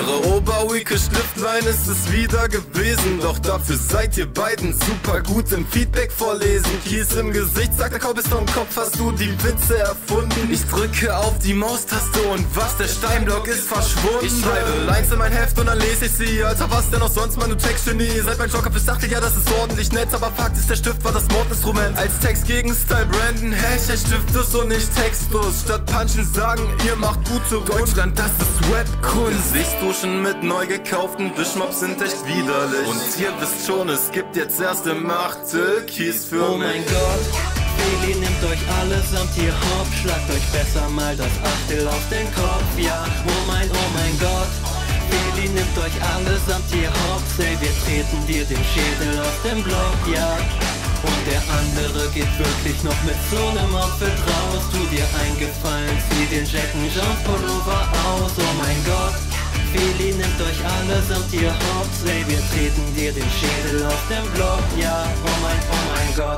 Eure Oberweeke Stiftlein ist es wieder gewesen, doch dafür seid ihr beiden super gut im Feedback vorlesen. Kies im Gesicht, sagt der Kopf ist vom Kopf, hast du die Witze erfunden. Ich drücke auf die Maustaste und was, der Steinblock ist verschwunden. Ich schreibe Lines in mein Heft und dann lese ich sie, Alter, was denn auch sonst, Mann, du Textgenie. Seit mein Joker fürs Dachtel, ja, das ist ordentlich nett, aber Fakt ist, der Stift war das Mordinstrument. Als Text gegen Style Brandon, Hashtag Stift ist und nicht textlos. Statt Punchen sagen, ihr macht gute Deutschland, das ist Webkunst. Gesichtduschen mit neu gekauften Wischmops sind echt widerlich. Und ihr wisst schon, es gibt jetzt erst im Achtel Kies für oh mich. Mein Gott, Feli nimmt euch allesamt hier hopp, schlagt euch besser mal das Achtel auf den Kopf, ja. Oh mein Gott, Feli nimmt euch allesamt hier hopp, say, wir treten dir den Schädel auf den Block, ja. Und der andere geht wirklich noch mit so nem Outfit raus. Tu dir eingefallen, zieh den Jacken Jones Pullover aus. Oh mein Gott, Feli nimmt euch allesamt hier hops. Ey, wir treten dir den Schädel auf den Block, ja. Oh mein Gott.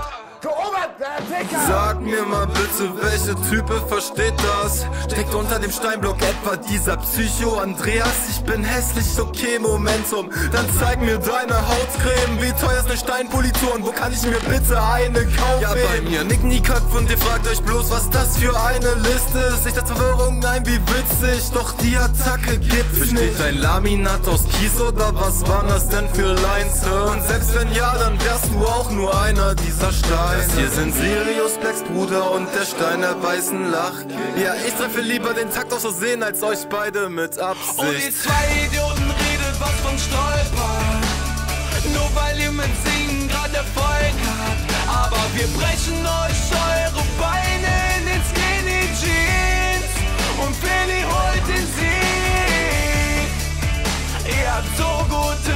Sag mir mal bitte, welche Type versteht das? Steckt unter dem Steinblock etwa dieser Psycho Andreas? Ich bin hässlich, okay, Momentum. Dann zeig mir deine Hautcreme. Wie teuer ist eine Steinpolitur und wo kann ich mir bitte eine kaufen? Ja, bei mir nicken die Köpfe und ihr fragt euch bloß, was das für eine Liste ist. Ich setz Verwirrung ein, wie witzig, doch die Attacke gibt's nicht. Besteht dein Laminat aus Kies oder was waren das denn für Lines? Und selbst wenn ja, dann wärst du auch nur einer dieser Steine. Das hier sind Sirius Blacks Bruder und der Stein der weißen Lachkick. Ja, ich treffe lieber den Takt aus Versehen als euch beide mit Absicht. Und ihr zwei Idioten redet was von Stolpern, nur weil ihr mit Singen grad Erfolg habt. Aber wir brechen euch eure Beine in den Skinny Jeans und Feli holt den Sieg. Ihr habt so gute